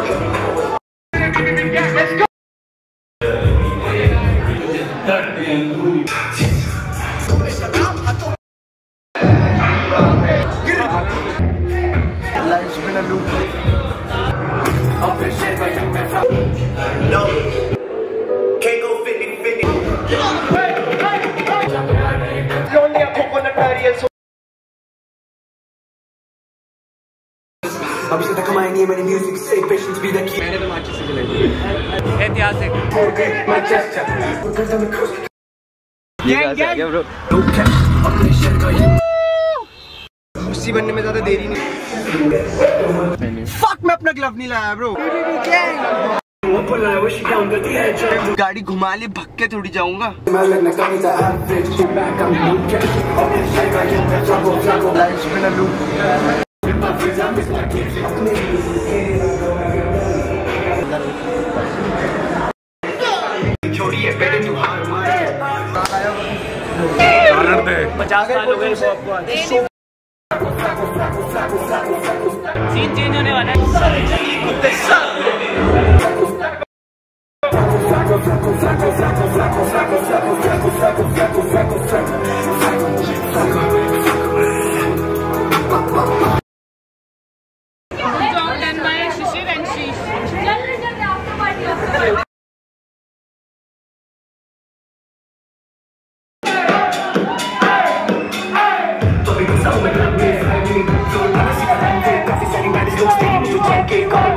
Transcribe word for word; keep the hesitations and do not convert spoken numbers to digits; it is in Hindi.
No, can't go fifty fifty. Only a coconut barrier. अब इसे तक कमाएंगे मैंने म्यूजिक से पेशेंस भी रखी मैंने तो माची से चलाई ऐतिहासिक गैंग गैंग ब्रो उसी बनने में ज्यादा देरी नहीं फक मैं अपना ग्लव नहीं लाया ब्रो गाड़ी घुमा ले भग के थोड़ी जाऊंगा छोड़िए पहले तू हार मारे पचास साल हो गए सीन चेंज होने वाला है Keep